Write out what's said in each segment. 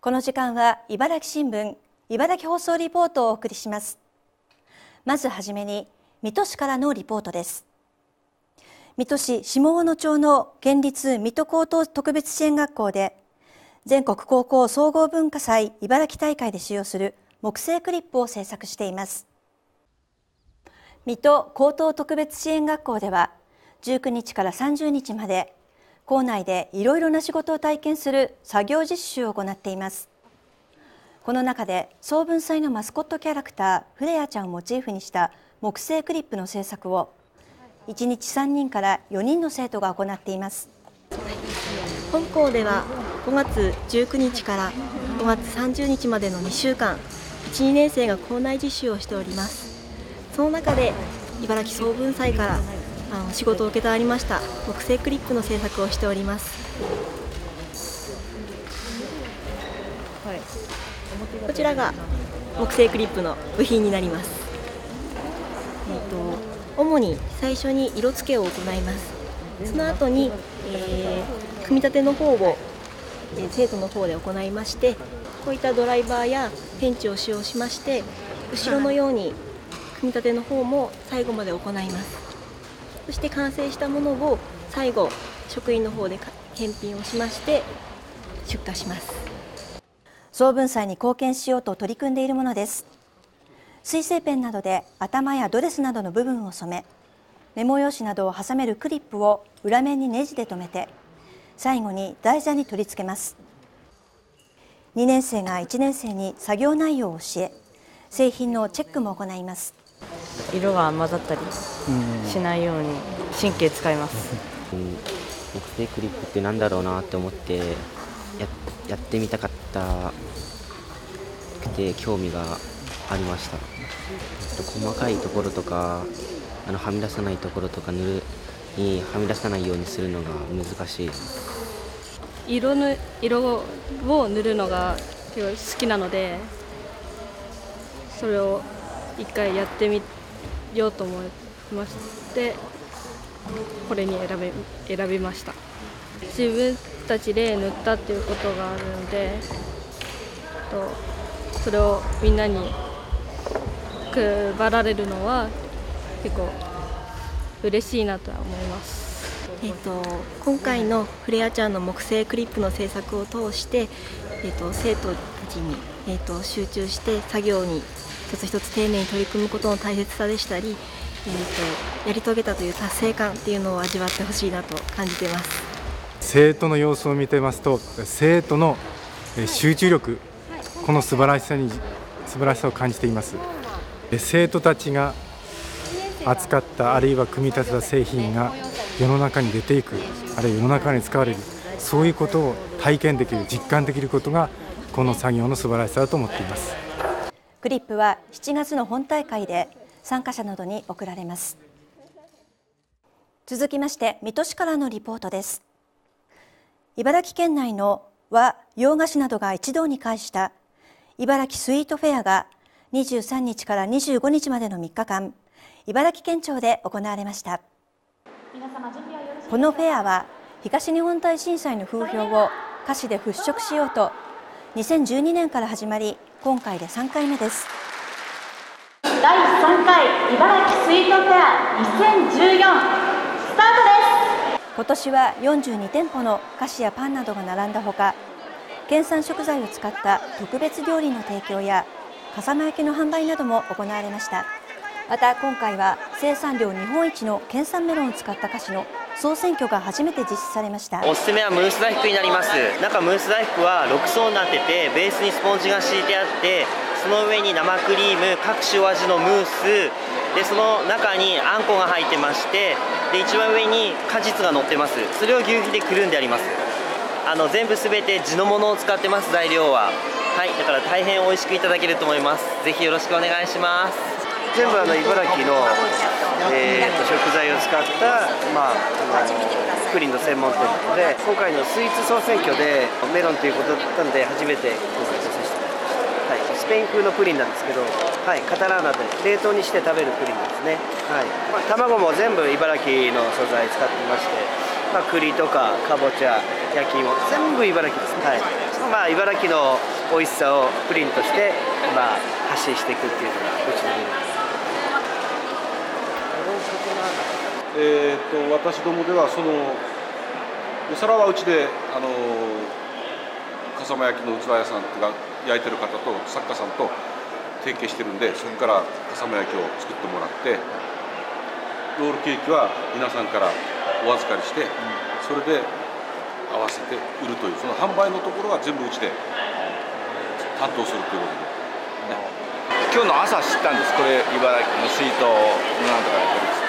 この時間は茨城新聞、茨城放送リポートをお送りします。まずはじめに、水戸市からのリポートです。水戸市下大野町の県立水戸高等特別支援学校で、全国高校総合文化祭茨城大会で使用する木製クリップを制作しています。水戸高等特別支援学校では、19日から30日まで、校内でいろいろな仕事を体験する作業実習を行っています。この中で総文祭のマスコットキャラクターフレアちゃんをモチーフにした木製クリップの制作を1日3人から4人の生徒が行っています。 本校では5月19日から5月30日までの2週間、1、2年生が校内実習をしております。その中で茨城総文祭から仕事を受けたりました木製クリップの制作をしております。こちらが木製クリップの部品になります。主に最初に色付けを行います。その後に、組み立ての方を、生徒の方で行いまして、こういったドライバーやペンチを使用しまして、後ろのように組み立ての方も最後まで行います。そして完成したものを最後職員の方で検品をしまして出荷します。 総文祭に貢献しようと取り組んでいるものです。水性ペンなどで頭やドレスなどの部分を染め、メモ用紙などを挟めるクリップを裏面にネジで留めて、最後に台座に取り付けます。2年生が1年生に作業内容を教え、製品のチェックも行います。 色が混ざったりしないように神経使います。 木製クリップってなんだろうなって思ってやってみたかったくて興味がありました。細かいところとかはみ出さないところとかはみ出さないようにするのが難しい。 色を塗るのが好きなので、それを一回やってみようと思いまして、これに選びました。自分たちで塗ったっていうことがあるので、それをみんなに配られるのは結構嬉しいなとは思います。 今回のフレアちゃんの木製クリップの制作を通して、生徒たちに、集中して作業に一つ一つ丁寧に取り組むことの大切さでしたり、やり遂げたという達成感っていうのを味わってほしいなと感じています。 生徒の様子を見てますと、生徒の集中力、この素晴らしさを感じています。生徒たちが扱ったあるいは組み立てた製品が世の中に出ていく、あるいは世の中に使われる、そういうことを体験できる、実感できることがこの作業の素晴らしさだと思っています。 クリップは7月の本大会で参加者などに贈られます。続きまして水戸市からのリポートです。茨城県内の和洋菓子などが一堂に会した茨城スイートフェアが23日から25日までの3日間、茨城県庁で行われました。このフェアは東日本大震災の風評を菓子で払拭しようと2012年から始まり、今回で3回目です。 第3回茨城スイートフェア2014スタートです。 今年は42店舗の菓子やパンなどが並んだほか、県産食材を使った特別料理の提供や笠間焼きの販売なども行われました。また今回は生産量日本一の県産メロンを使った菓子の総選挙が初めて実施されました。 おすすめはムース大福になります。中ムース大福は6層になってて、ベースにスポンジが敷いてあって、その上に生クリーム、各種味のムースで、その中にあんこが入ってまして、で一番上に果実が乗ってます。それを牛皮でくるんであります。全部すべて地のものを使ってます。材料はだから大変美味しくいただけると思います。ぜひよろしくお願いします。 全部茨城の、食材を使った、プリンの専門店なので、今回のスイーツ総選挙でメロンということだったので初めて今回出させていただきました。スペイン風のプリンなんですけど、カタラーナで冷凍にして食べるプリンですね。卵も全部茨城の素材使ってまして、栗とかかぼちゃ、焼き芋全部茨城です。茨城の美味しさをプリンとして、発信していくっていうのがうちの理念。私どもではそのお皿はうちで笠間焼きの器屋さんが焼いてる方と作家さんと提携してるんで、そこから笠間焼きを作ってもらって、ロールケーキは皆さんからお預かりして、それで合わせて売るという、その販売のところは全部うちで担当するということで、 今日の朝知ったんです。これ茨城の水筒なんとかやってるっつって、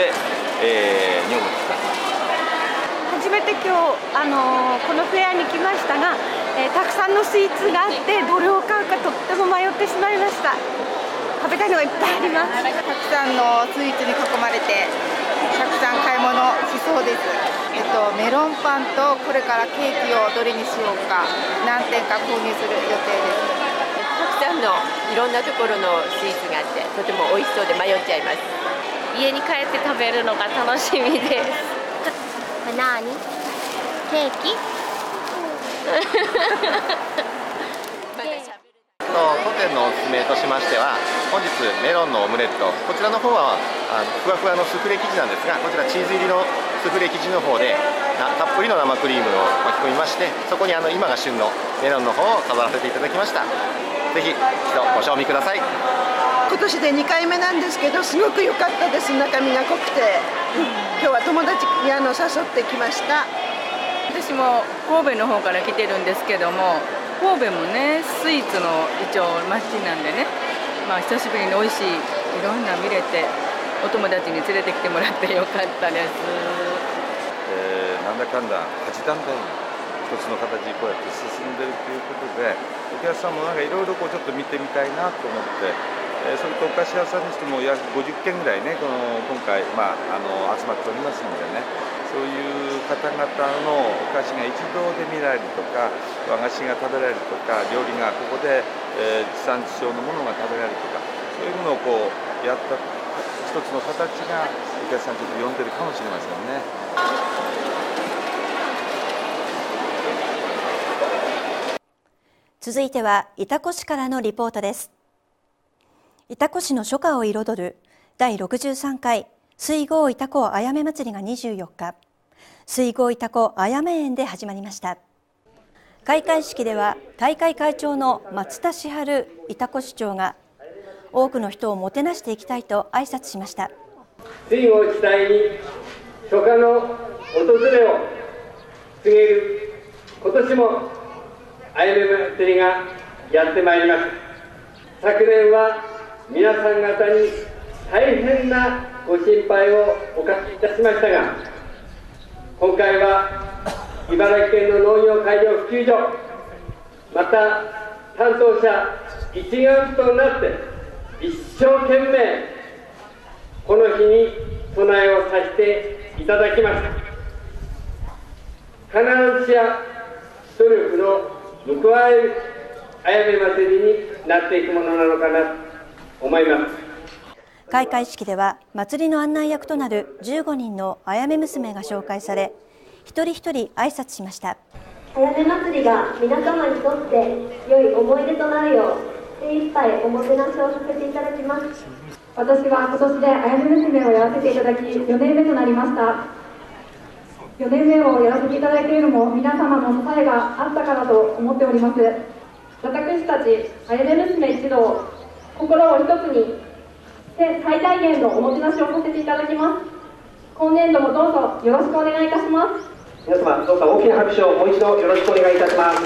それで女房に使って初めて今日このフェアに来ましたが、たくさんのスイーツがあってどれを買うかとっても迷ってしまいました。食べたいのがいっぱいあります。 たくさんのスイーツに囲まれてたくさん買い物しそうです。メロンパンとこれからケーキをどれにしようか何点か購入する予定です。 たくさんのいろんなところのスイーツがあってとても美味しそうで迷っちゃいます。 家に帰って食べるのが楽しみです。 何？ケーキ？ 当店のおすすめとしましては、本日メロンのオムレット、こちらの方はふわふわのスフレ生地なんですが、こちらチーズ入りのスフレ生地の方でたっぷりの生クリームを巻き込みまして、そこに今が旬のメロンの方を飾らせていただきました。ぜひ一度ご賞味ください。 今年で2回目なんですけど、すごく良かったです。中身が濃くて、今日は友達に誘ってきました。 私も神戸の方から来てるんですけども、神戸もねスイーツの一応街なんでね、久しぶりに美味しいいろんな見れて、お友達に連れてきてもらってよかったです。 なんだかんだ8段階一つの形にこうやって進んでるということで、お客さんもなんかいろいろちょっと見てみたいなと思って、それとお菓子屋さんにしても約50軒ぐらいね、今回、集まっておりますのでね、そういう方々のお菓子が一堂で見られるとか、和菓子が食べられるとか、料理がここで、地産地消のものが食べられるとか、そういうものをやった一つの形がお客さんちょっと呼んでるかもしれませんね。 続いては潮来市からのリポートです。潮来市の初夏を彩る第63回水郷潮来あやめ祭りが24日、水郷潮来あやめ園で始まりました。開会式では大会会長の松田千春潮来市長が多くの人をもてなしていきたいと挨拶しました。 水郷地帯に初夏の訪れを告げる今年もあやめ祭りがやってまいります。昨年は皆さん方に大変なご心配をおかけいたしましたが、今回は茨城県の農業改良普及所、また担当者一丸となって一生懸命この日に備えをさせていただきました。必ずや努力の報われるあやめ祭りになっていくものなのかなと思います。 開会式では祭りの案内役となる15人のあやめ娘が紹介され、一人一人挨拶しました。 あやめ祭りが皆様にとって良い思い出となるよう精一杯おもてなしをさせていただきます。 私は今年であやめ娘をやらせていただき4年目となりました。4年目をやらせていただいているのも皆様の支えがあったからと思っております。私たちあやめ娘一同、心を一つに最大限のおもてなしをさせていただきます。今年度もどうぞよろしくお願いいたします。 皆様どうか大きな拍手をもう一度よろしくお願いいたします。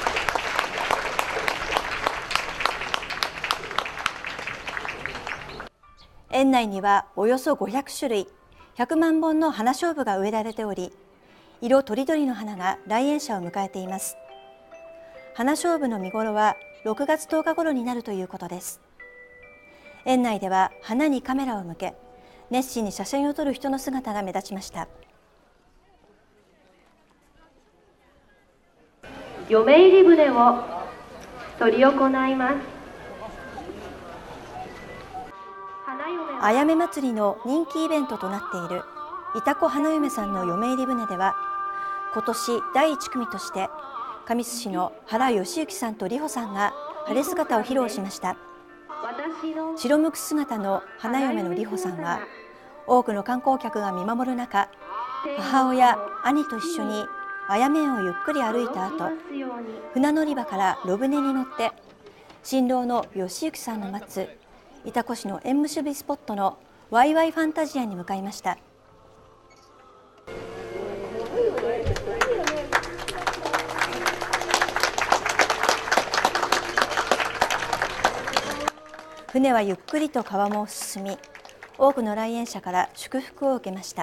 園内にはおよそ500種類、100万本の花菖蒲が植えられており、色とりどりの花が来園者を迎えています。花菖蒲の見頃は6月10日頃になるということです。園内では花にカメラを向け、熱心に写真を撮る人の姿が目立ちました。 嫁入り船を執り行います。 あやめ祭りの人気イベントとなっている潮来花嫁さんの嫁入り船では、今年第1組として神栖市の原義行さんと里穂さんが晴れ姿を披露しました。白むく姿の花嫁の里穂さんは、多くの観光客が見守る中、母親、兄と一緒にあやめをゆっくり歩いた後、船乗り場からロブネに乗って新郎の義行さんの待つ潮来市の縁結びスポットのワイワイファンタジアに向かいました。船はゆっくりと川面を進み、多くの来園者から祝福を受けました。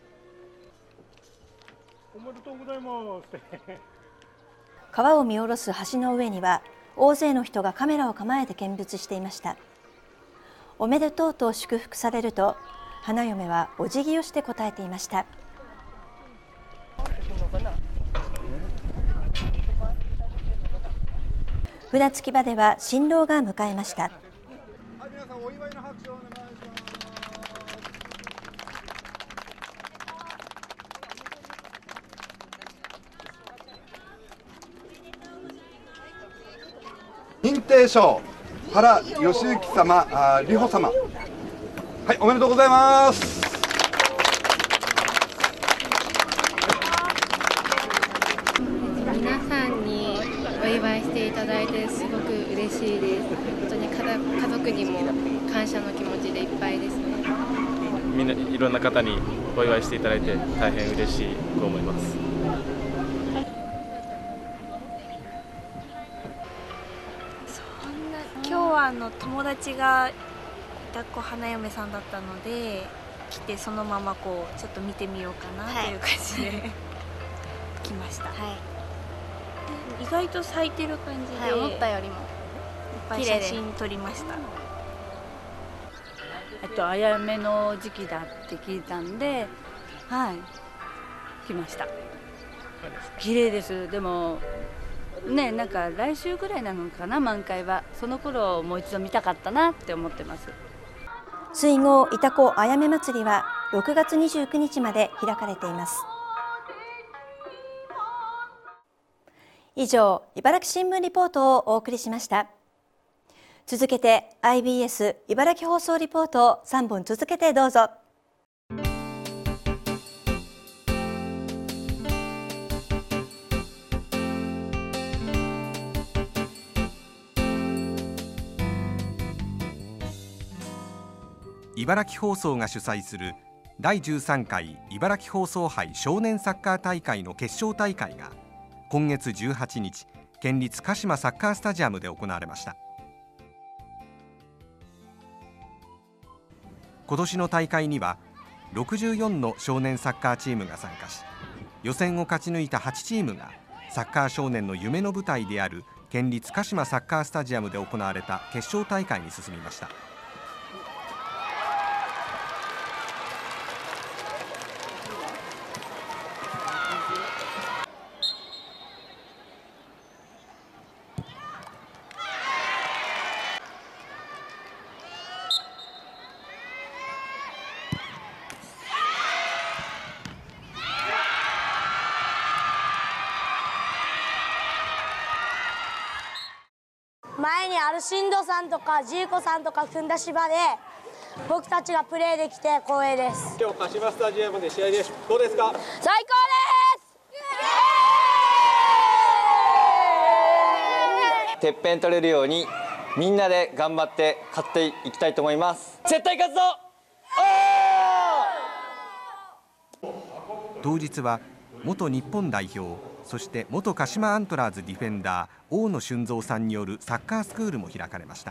おめでとうございます。 川を見下ろす橋の上には大勢の人がカメラを構えて見物していました。おめでとうと祝福されると、花嫁はお辞儀をして答えていました。船着き場では新郎が迎えました。 皆さんお祝いの拍手をお願いします。 認定証、原義行様、里穂様、はい、おめでとうございます。 皆さんにお祝いしていただいてすごく嬉しいです。本当に家族にも感謝の気持ちでいっぱいですね。 みんないろんな方にお祝いしていただいて大変嬉しいと思います。 今日は友達がいた子花嫁さんだったので来て、そのままこうちょっと見てみようかなという感じで、来ました。意外と咲いてる感じで、 思ったよりもいっぱい写真撮りました。 あやめの時期だって聞いたんで、来ました。綺麗です。でもね、なんか来週ぐらいなのかな、満開は。その頃もう一度見たかったなって思ってます。 水郷潮来あやめ祭りは6月29日まで開かれています。以上、茨城新聞リポートをお送りしました。続けて IBS 茨城放送リポートを3本続けてどうぞ。 茨城放送が主催する第13回茨城放送杯少年サッカー大会の決勝大会が今月18日、県立鹿島サッカースタジアムで行われました。今年の大会には64の少年サッカーチームが参加し、予選を勝ち抜いた8チームがサッカー少年の夢の舞台である県立鹿島サッカースタジアムで行われた決勝大会に進みました。 前にアルシンドさんとかジーコさんとか組んだ芝で僕たちがプレーできて光栄です。 今日鹿島スタジアムで試合です。どうですか？ 最高です。 てっぺん取れるようにみんなで頑張って勝っていきたいと思います。絶対勝つぞ。 当日は元日本代表、そして元鹿島アントラーズディフェンダー大野俊三さんによるサッカースクールも開かれました。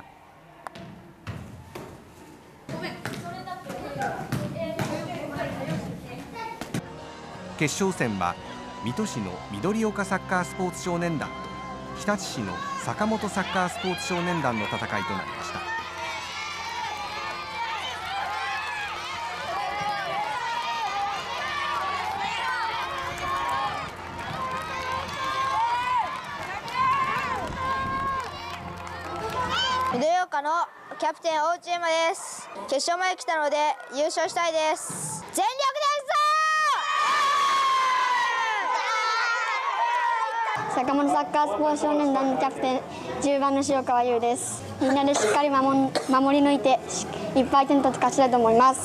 決勝戦は水戸市の緑岡サッカースポーツ少年団と日立市の坂本サッカースポーツ少年団の戦いとなりました。 緑岡のキャプテン大内山です。決勝まで来たので優勝したいです。全力です。 坂本サッカースポーツ少年団のキャプテン10番の塩川優です。みんなでしっかり守り抜いていっぱい点取って勝ちたいと思います。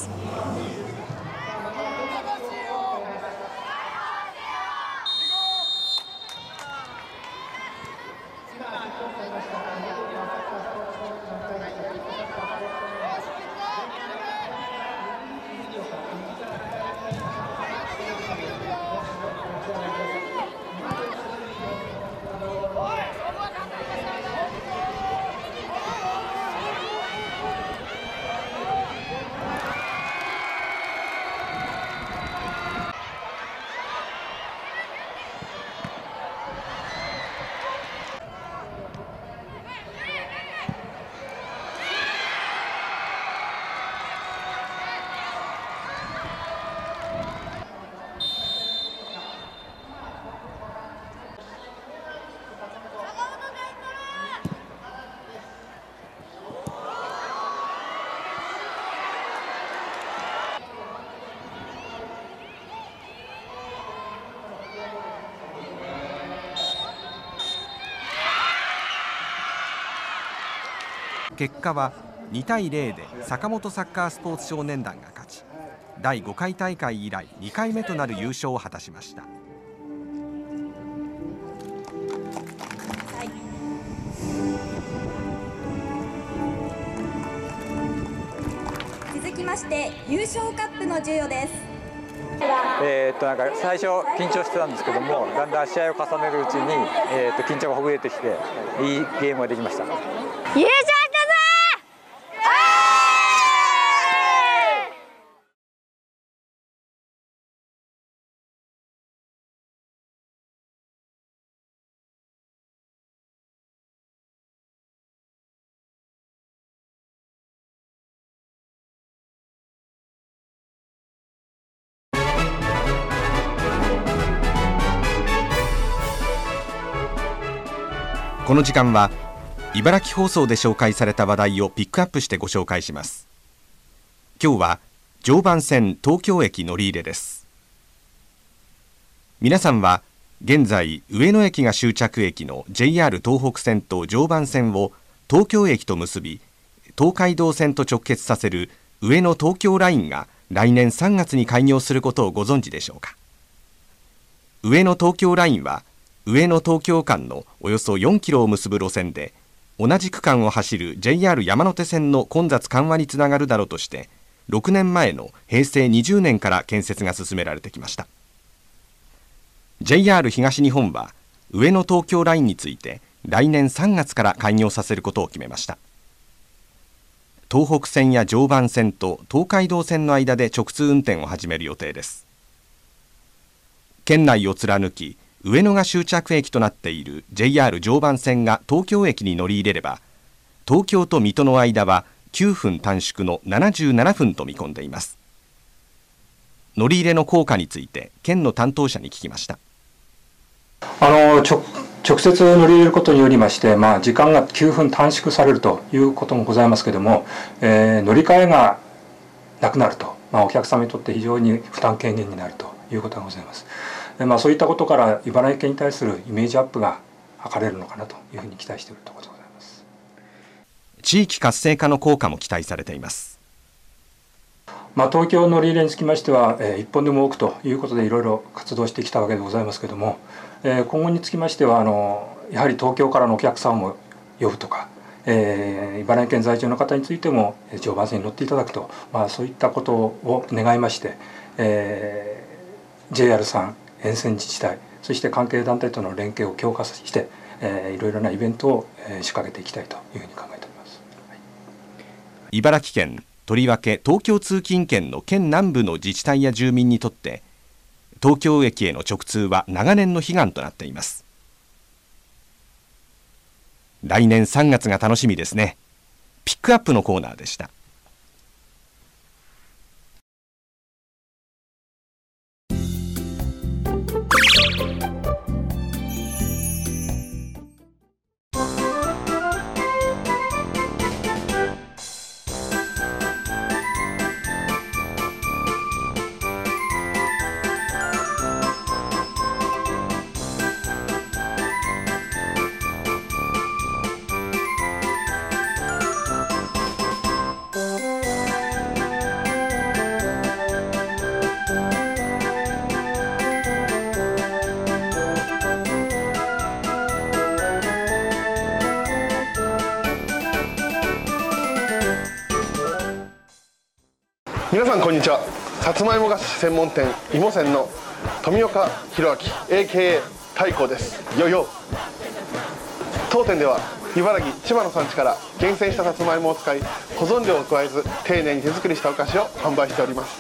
結果は2対0で坂本サッカースポーツ少年団が勝ち、第5回大会以来2回目となる優勝を果たしました。 続きまして優勝カップの授与です。 なんか最初緊張してたんですけども、だんだん試合を重ねるうちに、緊張がほぐれてきていいゲームができました。 優勝この時間は茨城放送で紹介された話題をピックアップしてご紹介します。今日は常磐線東京駅乗り入れです。皆さんは現在上野駅が終着駅の JR 東北線と常磐線を東京駅と結び、東海道線と直結させる上野東京ラインが来年3月に開業することをご存知でしょうか。上野東京ラインは上野東京間のおよそ4キロを結ぶ路線で、同じ区間を走る JR 山手線の混雑緩和につながるだろうとして、6年前の平成20年から建設が進められてきました。 JR 東日本は上野東京ラインについて来年3月から開業させることを決めました。東北線や常磐線と東海道線の間で直通運転を始める予定です。県内を貫き上野が終着駅となっている JR 常磐線が東京駅に乗り入れれば、東京と水戸の間は9分短縮の77分と見込んでいます。乗り入れの効果について県の担当者に聞きました。 直接乗り入れることによりまして、時間が9分短縮されるということもございますけれども、乗り換えがなくなると、お客様にとって非常に負担軽減になるということがございます。そういったことから茨城県に対するイメージアップが図れるのかなというふうに期待しているところでございます。 地域活性化の効果も期待されています。 東京乗り入れにつきましては、一本でも多くということでいろいろ活動してきたわけでございますけれども、今後につきましてはやはり東京からのお客さんを呼ぶとか、茨城県在住の方についても常磐線に乗っていただくと、そういったことを願いまして、JR さん、沿線自治体、そして関係団体との連携を強化して、いろいろなイベントを仕掛けていきたいというふうに考えております。 茨城県、とりわけ東京通勤圏の県南部の自治体や住民にとって東京駅への直通は長年の悲願となっています。来年3月が楽しみですね。ピックアップのコーナーでした。 皆さんこんにちは。さつまいも菓子専門店いもせんの富岡弘明 AKA 太閤です。よよ。当店では茨城、千葉の産地から厳選したさつまいもを使い、保存料を加えず丁寧に手作りしたお菓子を販売しております。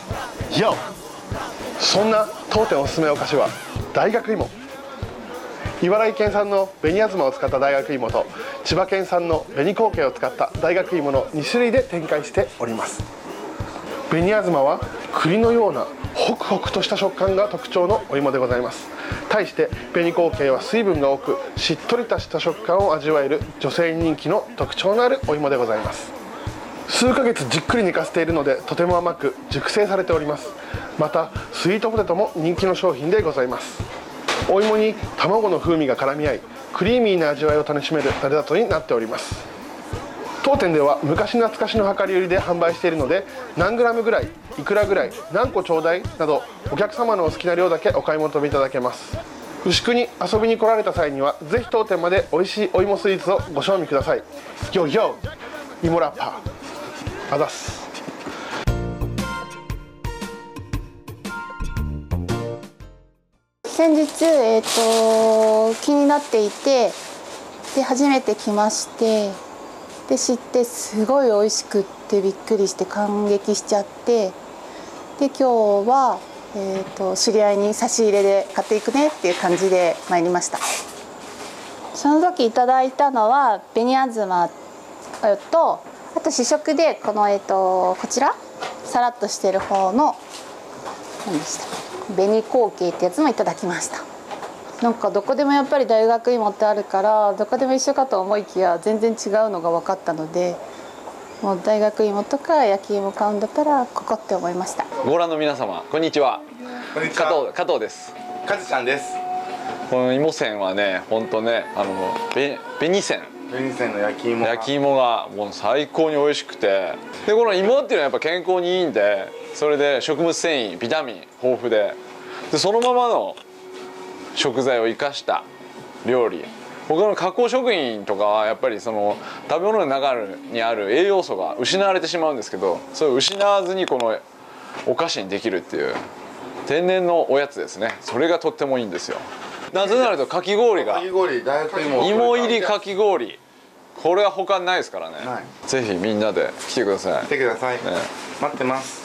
よ。そんな当店おすすめお菓子は大学芋。茨城県産の紅あずまを使った大学芋と千葉県産の紅後継を使った大学芋の2種類で展開しております。紅あずまは栗のようなホクホクとした食感が特徴のお芋でございます。対して紅後継は水分が多くしっとりとした食感を味わえる女性に人気の特徴のあるお芋でございます。数ヶ月じっくり寝かせているのでとても甘く熟成されております。またスイートポテトも人気の商品でございます。お芋に卵の風味が絡み合いクリーミーな味わいを楽しめるタレだとになっております。当店では昔懐かしの量り売りで販売しているので、何グラムぐらい、いくらぐらい、何個ちょうだいなどお客様のお好きな量だけお買い求めいただけます。牛久に遊びに来られた際にはぜひ当店まで美味しいお芋スイーツをご賞味ください。よよイモラッパーあざす。 先日、気になっていて、で初めて来まして、で知ってすごい美味しくってびっくりして感激しちゃって、で今日は、知り合いに差し入れで買っていくねっていう感じで参りました。その時いただいたのは紅あずまと、あと試食でこの、こちらさらっとしてる方の何でした紅後継ってやつもいただきました。なんかどこでもやっぱり大学芋ってあるからどこでも一緒かと思いきや全然違うのが分かったので、もう大学芋とか焼き芋買うんだったらここって思いました。 ご覧の皆様こんにちは。加藤です。 かずちゃんです。 この芋せんはね、本当ね、紅せんの焼き芋がもう最高に美味しくて、でこの芋っていうのはやっぱ健康にいいんで、それで食物繊維ビタミン豊富で、そのままの食材を生かした料理。他の加工食品とかはやっぱりその食べ物の中にある栄養素が失われてしまうんですけど、それを失わずにこのお菓子にできるっていう天然のおやつですね。それがとってもいいんですよ。なぜならとかき氷が芋入りかき氷、これは他にないですからね。ぜひみんなで来てください。 来てください、ね、待ってます。